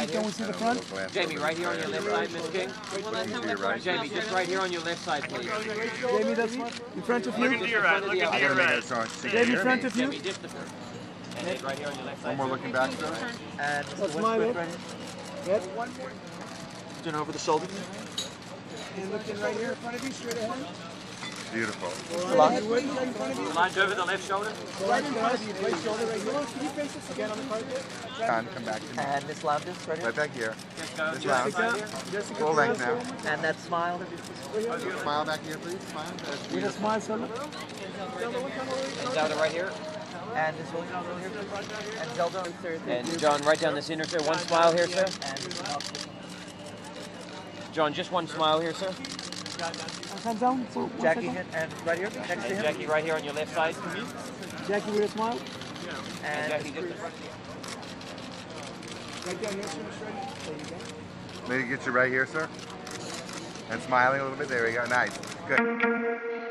right here. Can we see the front? Jamie, right here on your left side, Miss King. Looking to your right. Jamie, just right here on your left side, please. Jamie, that's in front of you. Looking to your right. Looking to your right. Jamie, in front of you. Jamie, just the front. And then right here on your left side. One more looking back, sir. And That's my way. Yep. turn over the shoulder. And looking right here in front of you, straight ahead. Beautiful. Right in front of you. Lines over the left shoulder. Right in front of you. Right shoulder right here. Can you face us again on the carpet? Con, come back to me. And Miss Loudness, right here. Right back here. Just go. This round. Jessica. Full length now. And that smile. Smile back here, please. Smile. That's With a beautiful. smile, Selma. And Zelda right here. And Miss Williams over here. And Zelda. And John, right down the center, sir. One smile here, sir. John, just one smile here, sir. Hands down. For 1 Jackie second. and right here, next to And him. Jackie right here on your left side. Jackie with a smile. And And Jackie just the front. Right down here, sir. There you go. Maybe get you right here, sir. And smiling a little bit. There we go. Nice. Good.